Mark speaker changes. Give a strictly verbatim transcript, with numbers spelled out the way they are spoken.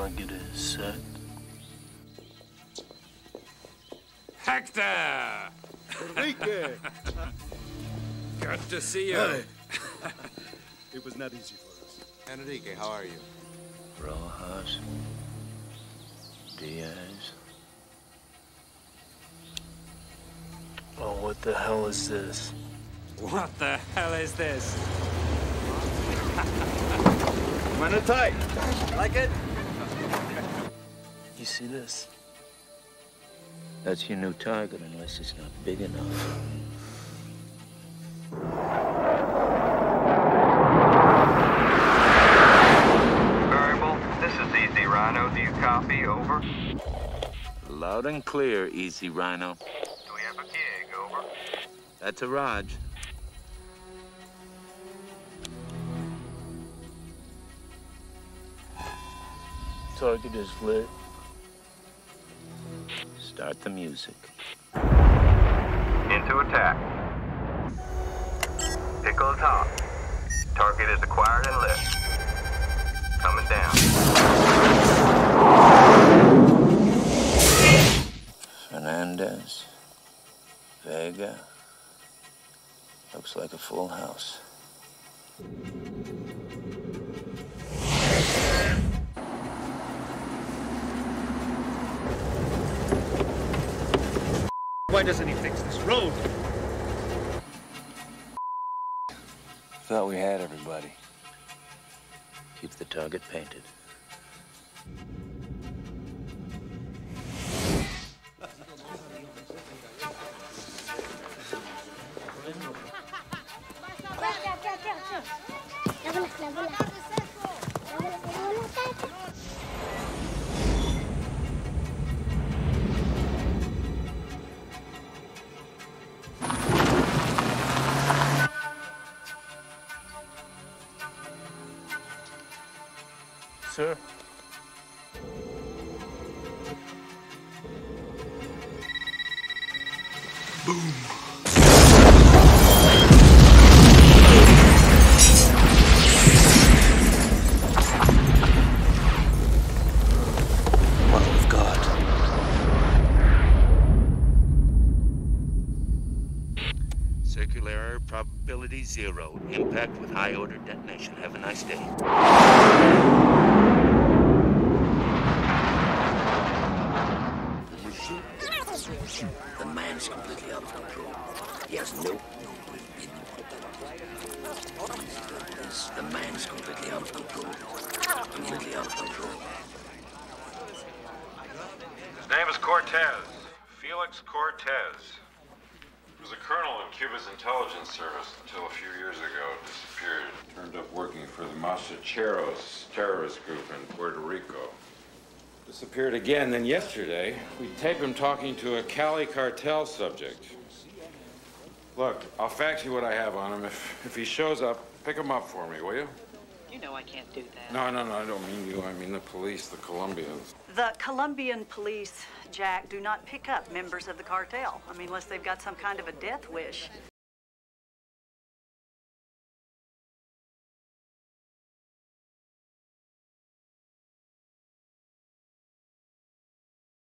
Speaker 1: Target is set.
Speaker 2: Hector!
Speaker 3: Enrique!
Speaker 2: Good to see you.
Speaker 3: Hey. It was not easy for us.
Speaker 4: Enrique, how are you?
Speaker 1: Rojas. Diaz. Oh, what the hell is this?
Speaker 2: What the hell is this?
Speaker 3: Mana tight. Like it?
Speaker 1: You see this? That's your new target, unless it's not big enough.
Speaker 5: Variable, this is Easy Rhino. Do you copy? Over.
Speaker 1: Loud and clear, Easy Rhino.
Speaker 5: Do we have a gig? Over.
Speaker 1: That's a Raj. Target is lit. Start the music.
Speaker 5: Into attack. Pickle top. Target is acquired and lit. Coming down.
Speaker 1: Fernandez. Vega. Looks like a full house.
Speaker 3: Why doesn't he fix this road?
Speaker 1: Thought we had everybody. Keep the target painted. Sir?
Speaker 3: Boom.
Speaker 1: What we've got. Circular error probability zero. Impact with high order detonation. Have a nice day. The man's completely out of control. He has no... Yes, the man's completely out of control. Completely out of control.
Speaker 6: His name is Cortez. Felix Cortez. He was a colonel in Cuba's intelligence service until a few years ago disappeared. Turned up working for the Machacheros terrorist group in Puerto Rico. Disappeared again, then yesterday, we taped him talking to a Cali cartel subject. Look, I'll fax you what I have on him. If, if he shows up, pick him up for me, will you?
Speaker 7: You know I can't do that.
Speaker 6: No, no, no, I don't mean you. I mean the police, the Colombians.
Speaker 7: The Colombian police, Jack, do not pick up members of the cartel. I mean, unless they've got some kind of a death wish.